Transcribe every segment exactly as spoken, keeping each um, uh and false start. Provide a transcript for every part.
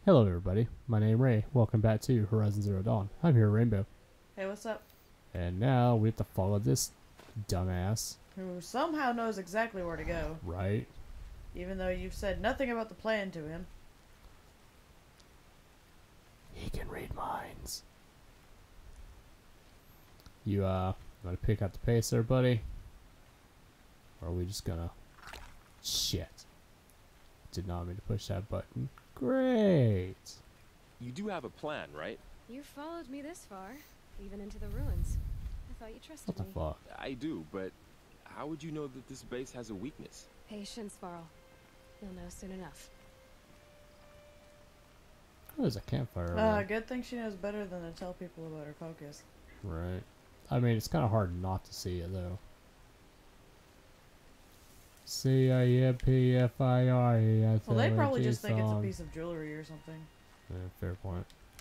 Hello everybody, my name is Ray. Welcome back to Horizon Zero Dawn. I'm here, Rainbow. Hey, what's up? And now we have to follow this dumbass. Who somehow knows exactly where to go. Right? Even though you've said nothing about the plan to him. He can read minds. You, uh, want to pick up the pace there, buddy? Or are we just gonna... Shit. Did not mean to push that button. Great! You do have a plan, right? You followed me this far, even into the ruins. I thought you trusted What the me. fuck? I do, but how would you know that this base has a weakness? Patience, Spyryl. You'll know soon enough. Oh, there's a campfire. Uh, good thing she knows better than to tell people about her focus. Right. I mean, it's kind of hard not to see it, though. C I M P F I R E. Well, they probably just think it's a piece of jewelry or something. Yeah, fair point.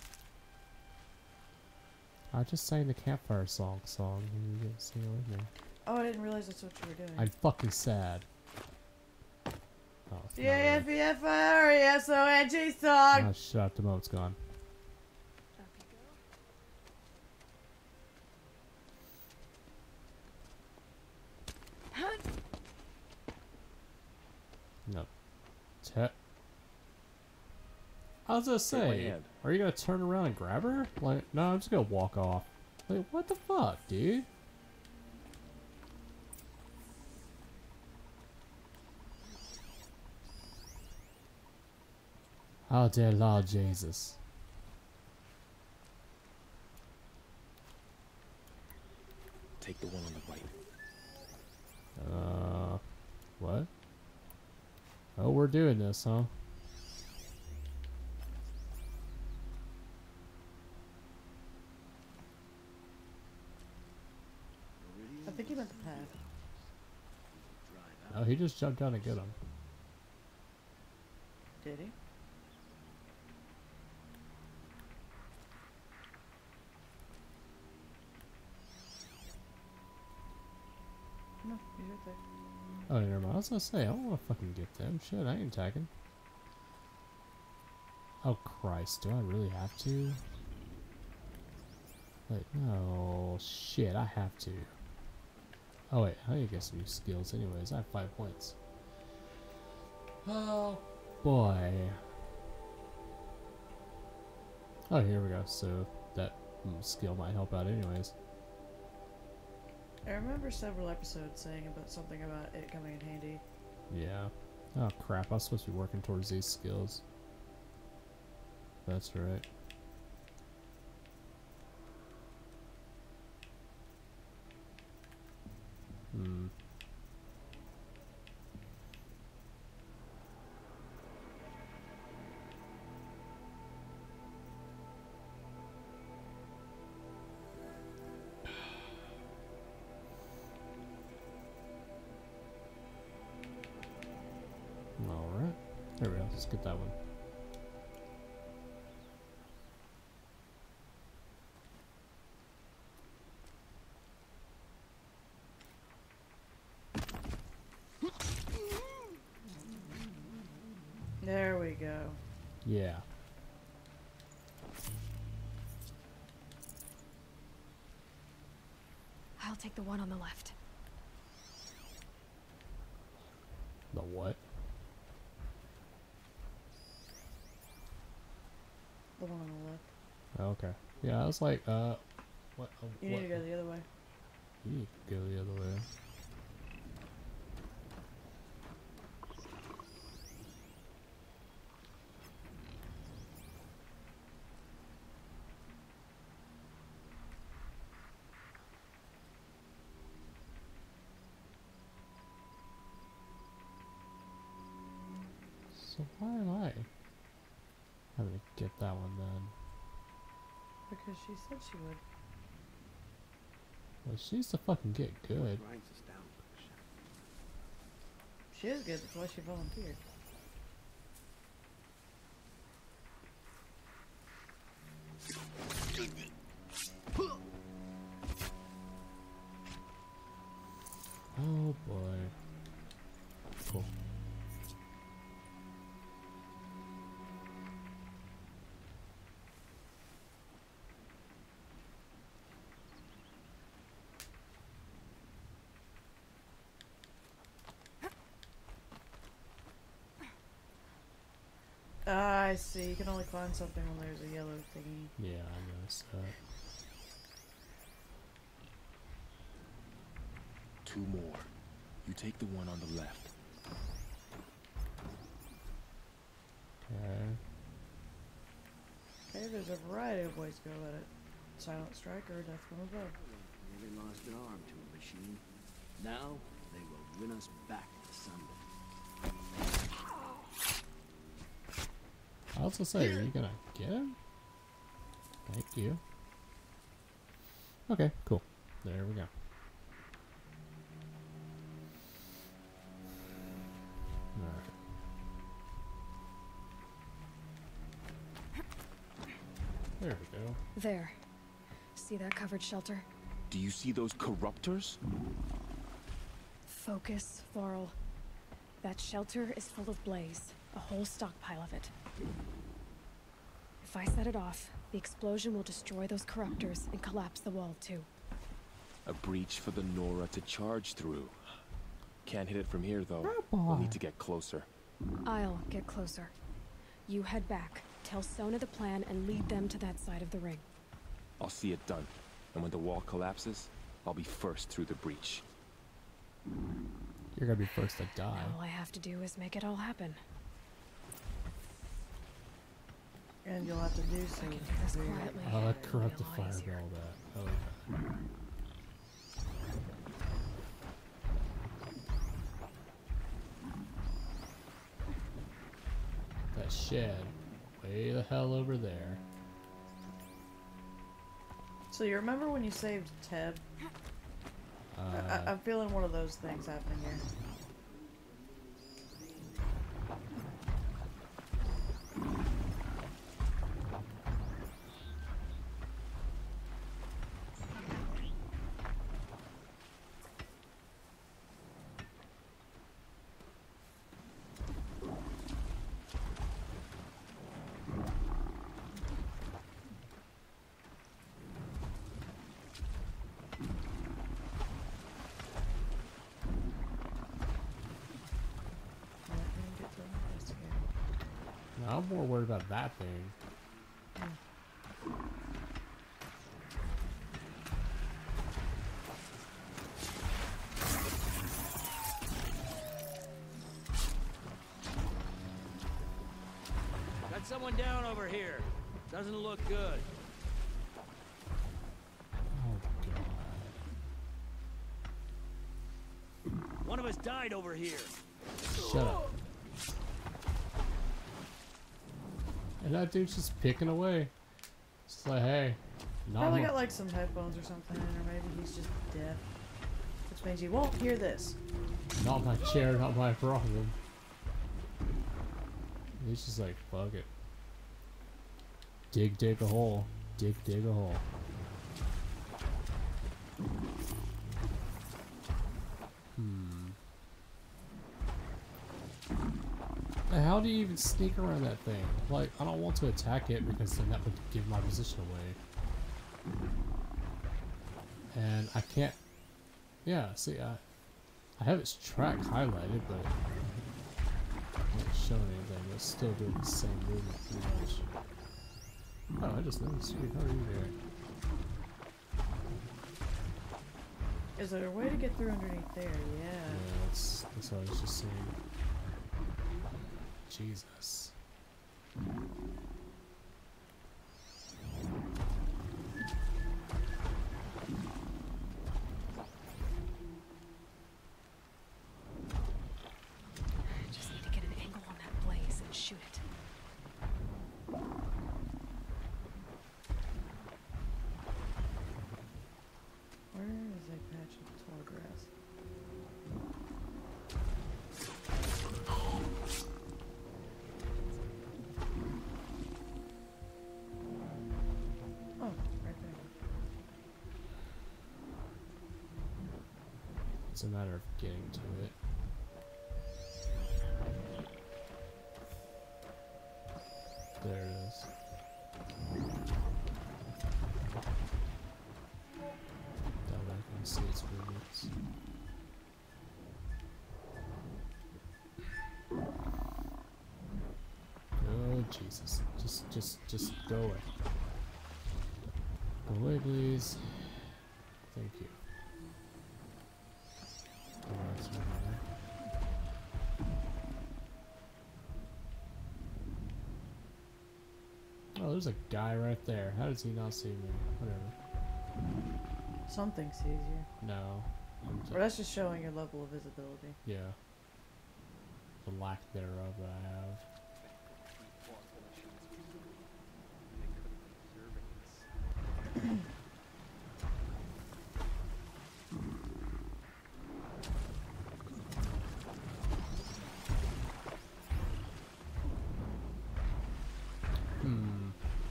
I just sang the campfire song song and you didn't sing it with me. Oh, I didn't realize that's what you were doing. I'm fucking sad. Oh, it's C not A really. M P F I R E S O N G song! Oh, shut up, the moment's gone. Up you go. No. Te- I was gonna Take my say, hand. are you gonna turn around and grab her? Like, no, I'm just gonna walk off. Like, what the fuck, dude? Oh dear Lord Jesus. Take the one on the right. Uh, what? Oh, we're doing this, huh? I think he meant the path. Oh, he just jumped down to get him. Did he? No, he's right there. Oh, never mind. I was gonna say, I don't want to fucking get them. Shit, I ain't tagging. Oh, Christ. Do I really have to? Wait, no. Shit, I have to. Oh, wait. I need to get some new skills anyways. I have five points. Oh, boy. Oh, here we go. So, that mm, skill might help out anyways. I remember several episodes saying about something about it coming in handy. Yeah. Oh, crap. I was supposed to be working towards these skills. That's right. Hmm. Alright. There we go. Let's get that one. There we go. Yeah. I'll take the one on the left. The what? The one on the left. Oh, okay. Yeah, I was like, uh, what? Oh, You what? need to go the other way. You need to go the other way. So why am I having to get that one then? Because she said she would. Well, she needs to fucking get good. She is good, that's why she volunteered. Oh boy. Cool. Ah, I see. You can only find something when there's a yellow thingy. Yeah, I noticed that. Two more. You take the one on the left. Okay. Okay, there's a variety of ways to go at it. Silent strike or death from above. They lost an arm to a machine. Now they will win us back to Sunday. I also say, are you gonna get him? Thank you. Okay, cool. There we go. Alright. There we go. There. See that covered shelter? Do you see those corruptors? Focus, Varl. That shelter is full of blaze. A whole stockpile of it. If I set it off, the explosion will destroy those corruptors and collapse the wall too. A breach for the Nora to charge through. Can't hit it from here though. Oh, We'll need to get closer. I'll get closer. You head back, tell Sona the plan, and lead them to that side of the ring. I'll see it done. And when the wall collapses, I'll be first through the breach. You're gonna be first to die. Now all I have to do is make it all happen. And you'll have to do I so. can do this quietly. Oh, that corrupted It'll be a lot easier. fireball that. Oh, yeah. That shed. Way the hell over there. So you remember when you saved Teb? Uh, I I'm feeling one of those things happening here. no, I'm more worried about that thing. Got someone down over here. Doesn't look good. Oh, God. One of us died over here. Shut up. And that dude's just picking away. Just like, hey, not Probably my, got like some headphones or something, or maybe he's just deaf. Which means you won't hear this. not my chair, not my problem. He's just like, fuck it. Dig, dig a hole. Dig, dig a hole. Hmm. How do you even sneak around that thing? Like, I don't want to attack it because then that would give my position away. And I can't... Yeah, see, I, I have its track highlighted, but it doesn't show anything. It's still doing the same movement pretty much. Oh, I just noticed you. How are you there? Is there a way to get through underneath there? Yeah, Yeah. that's, that's what I was just saying. Jesus. I just need to get an angle on that blaze and shoot it. Where is a patch of tall grass? Oh, right there. It's a matter of getting to it. There it is. That way I can see its movements. Good Jesus. Just, just, just go away. Go away, please. Thank you. Oh, that's right there. Oh, there's a guy right there. How does he not see me? Whatever. Something sees you. No. I'm Or that's just showing your level of visibility. Yeah. The lack thereof that I have. Hmm.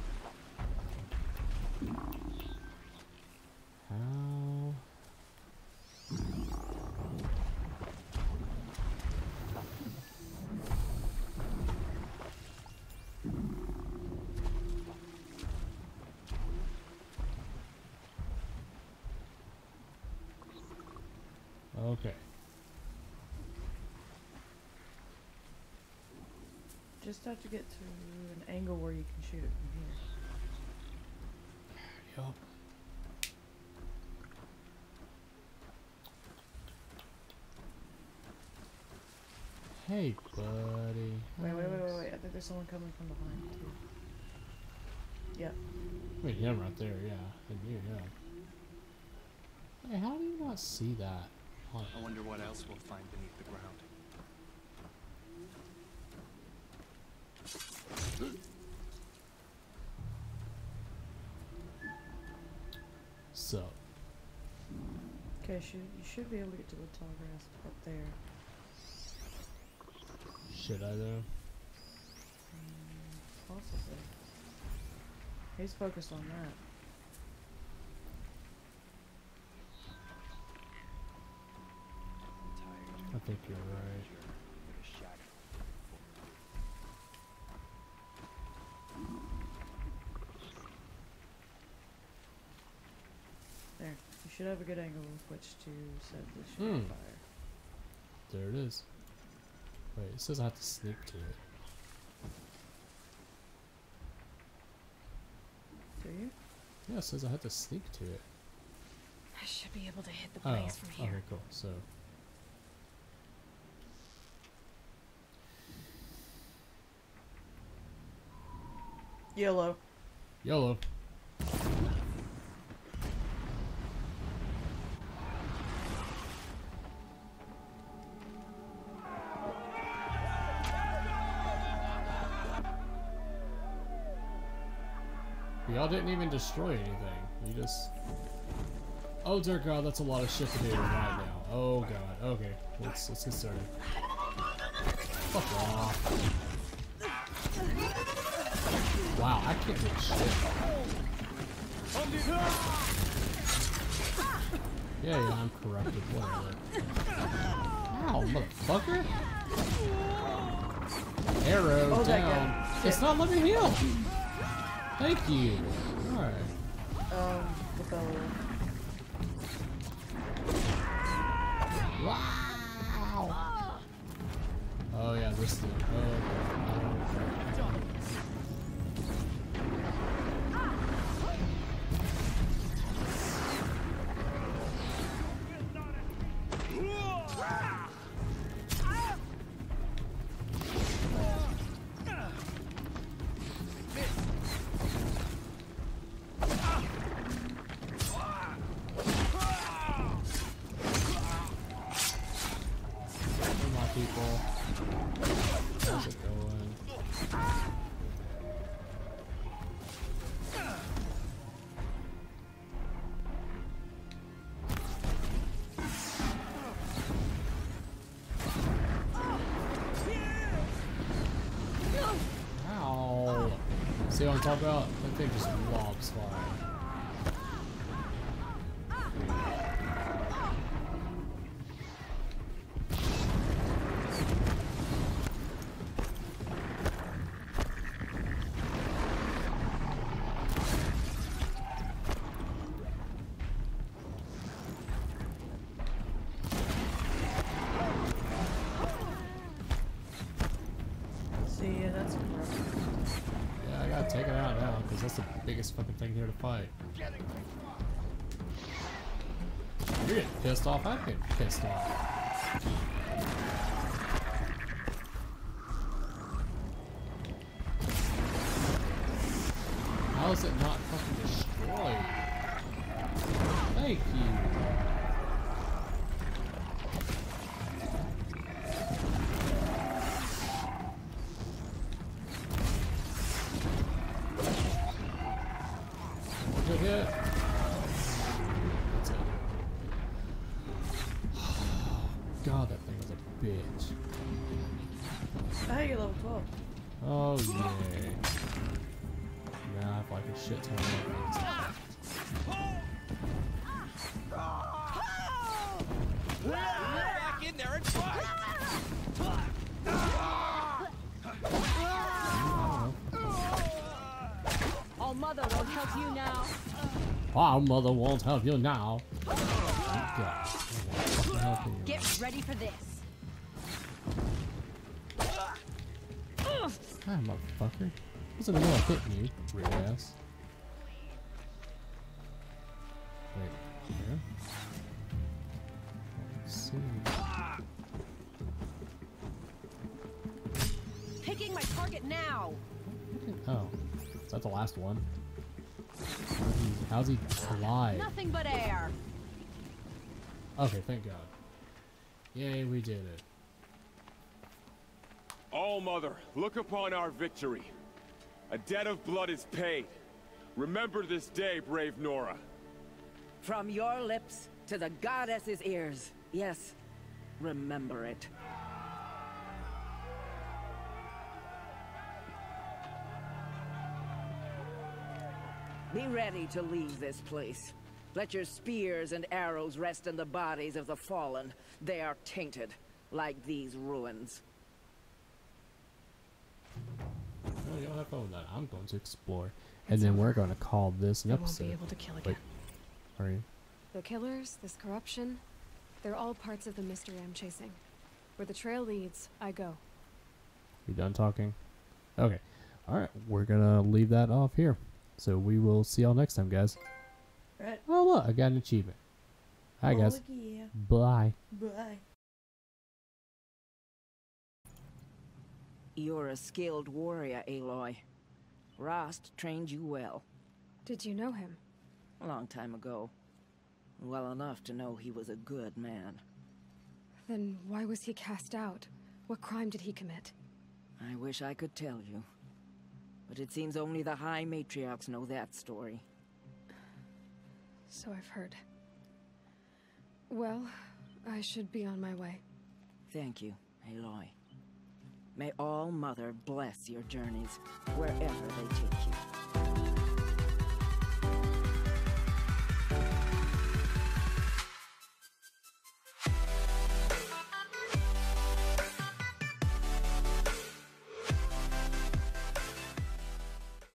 How? Okay. Just have to get to an angle where you can shoot it from here. Yup. Hey, buddy. Wait, wait, wait, wait, wait. I think there's someone coming from behind, too. Yep. Wait, him right there, yeah. And you, yeah. Hey, how do you not see that? I wonder what else we'll find beneath the ground. So, Okay, should, you should be able to get to the tall grass up there. should I though? Mm, possibly. He's focused on that. I think you're right. There. You should have a good angle with which to set the shoot Hmm. fire. There it is. Wait, it says I have to sneak to it. Do you? Yeah, it says I have to sneak to it. I should be able to hit the Oh, blaze from here. okay, cool. So, Yellow. YOLO. Y'all didn't even destroy anything. You just... Oh dear God, that's a lot of shit to do right now. Oh God. Okay, let's let's get started. Fuck off. Wow, I can't do shit. Yeah, yeah, I'm corrupted. Whatever. Ow, motherfucker! Arrow Oh, that down. guy. It's not letting me heal. Thank you. All right. Um, the bow. Wow. Oh yeah, this thing. Oh, okay. Oh, okay. Come on, people. How's it going? Ow. See what I'm talking about? That thing just lobs fire. See, yeah, that's correct. take it out now, because that's the biggest fucking thing here to fight. You're getting pissed off, I'm getting pissed off. How is it not fucking destroyed? Thank you. Good hit. That's it. God, that thing was a bitch. I get level twelve. Oh, yay. Now I have like a shit ton of things. Back in there and fight! All Mother won't help you now. Our mother won't help you now. Oh, God. I won't help you. Get ready for this. Hi, motherfucker. Wasn't know I hitting you, weird ass. Wait, here? Let's see. Picking my target now. Oh, is that the last one? How's he alive? Nothing but air. Okay, thank God. Yay, we did it. All Mother, look upon our victory. A debt of blood is paid. Remember this day, brave Nora. From your lips to the goddess's ears. Yes, remember it. Be ready to leave this place. Let your spears and arrows rest in the bodies of the fallen. They are tainted, like these ruins. Oh, you don't have fun with that. I'm going to explore. And then we're going to call this an I won't episode. be able to kill again. Wait, are you? The killers, this corruption, they're all parts of the mystery I'm chasing. Where the trail leads, I go. You done talking? Okay. Alright, we're going to leave that off here. So we will see y'all next time, guys. Right. Oh, look, I got an achievement. Hi, Oh, guys. yeah. Bye. Bye. You're a skilled warrior, Aloy. Rost trained you well. Did you know him? A long time ago. Well enough to know he was a good man. Then why was he cast out? What crime did he commit? I wish I could tell you. But it seems only the High Matriarchs know that story. So I've heard. Well, I should be on my way. Thank you, Aloy. May All Mother bless your journeys, wherever they take you.